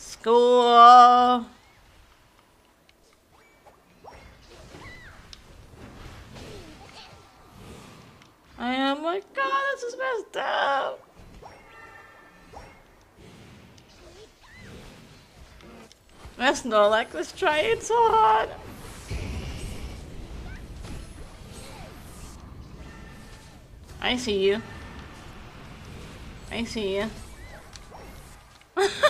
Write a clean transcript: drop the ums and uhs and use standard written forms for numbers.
School. Oh my god, this is messed up. That's not like this trying so hard. I see you. I see you.